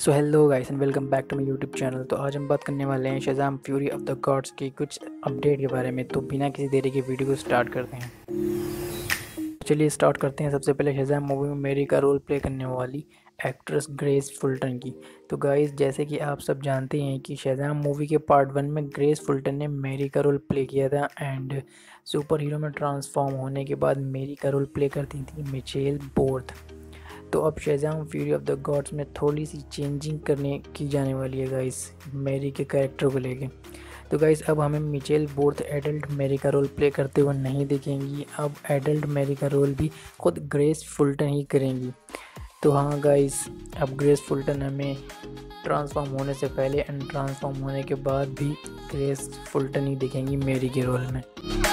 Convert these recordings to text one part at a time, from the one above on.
So hello guys and welcome back to my YouTube channel. तो आज हम बात करने वाले हैं Shazam Fury of the Gods की कुछ अपडेट के बारे में। तो बिना किसी देरी के वीडियो को स्टार्ट करते हैं। चलिए स्टार्ट करते हैं। सबसे पहले शज़ाम मूवी में मेरी का रोल प्ले करने वाली एक्ट्रेस ग्रेस फुल्टन की। तो गाइस जैसे कि आप सब जानते हैं कि शज़ाम मूवी के पार्ट 1 में ग्रेस फुल्टन ने मेरी का रोल प्ले किया था एंड सुपर हीरो में ट्रांसफॉर्म होने के बाद मेरी का रोल प्ले करती थी मिचेल बोर्थ। तो अब Shazam Fury of the Gods में थोड़ी सी चेंजिंग करने की जाने वाली है गाइस मैरी के कैरेक्टर को लेके। तो गाइस अब हमें मिचेल बोर्थ एडल्ट मैरी का रोल प्ले करते हुए नहीं दिखेंगी। अब एडल्ट मैरी का रोल भी खुद ग्रेस फुल्टन ही करेंगी। तो हाँ गाइस, अब ग्रेस फुल्टन हमें ट्रांसफॉर्म होने से पहले एंड ट्रांसफॉर्म होने के बाद भी ग्रेस फुल्टन ही दिखेंगी मैरी के रोल में।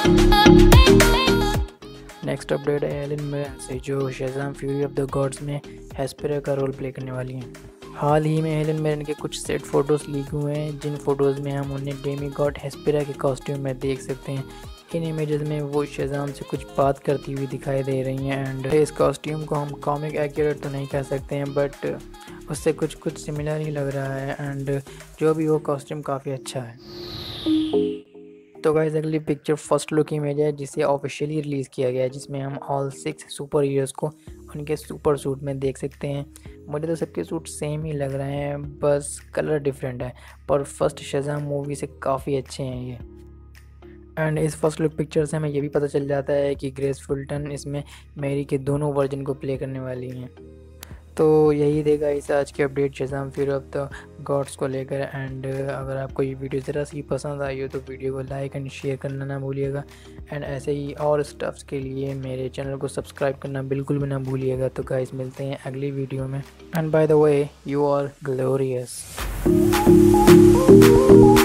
नेक्स्ट अपडेट है एलन मिरन से, जो Shazam Fury of the Gods में हेस्पेरा का रोल प्ले करने वाली हैं। हाल ही में एलन मिरन के कुछ सेट फोटोज़ लीक हुए हैं, जिन फोटोज़ में हम उन्हें डेमी गॉड हेस्पेरा के कॉस्ट्यूम में देख सकते हैं। इन इमेजेस में वो शज़ाम से कुछ बात करती हुई दिखाई दे रही हैं एंड इस कॉस्ट्यूम को हम कॉमिक एक्यूरेट तो नहीं कह सकते हैं, बट उससे कुछ सिमिलर ही लग रहा है एंड जो भी वो कॉस्ट्यूम काफ़ी अच्छा है। तो गाइस अगली पिक्चर फर्स्ट लुक इमेज है जिसे ऑफिशियली रिलीज़ किया गया है, जिसमें हम ऑल 6 सुपर हीरोज़ को उनके सुपर सूट में देख सकते हैं। मुझे तो सबके सूट सेम ही लग रहे हैं, बस कलर डिफरेंट है, पर फर्स्ट शज़ाम मूवी से काफ़ी अच्छे हैं ये। एंड इस फर्स्ट लुक पिक्चर से हमें ये भी पता चल जाता है कि ग्रेस फुल्टन इसमें मैरी के दोनों वर्जन को प्ले करने वाली हैं। तो यही देगा इस आज के update Shazam Fury of the Gods को लेकर। एंड अगर आपको ये वीडियो ज़रा सी पसंद आई हो तो वीडियो को लाइक एंड शेयर करना ना भूलिएगा एंड ऐसे ही और स्टफ्स के लिए मेरे चैनल को सब्सक्राइब करना बिल्कुल भी ना भूलिएगा। तो गाइस मिलते हैं अगली वीडियो में and by the way you are glorious.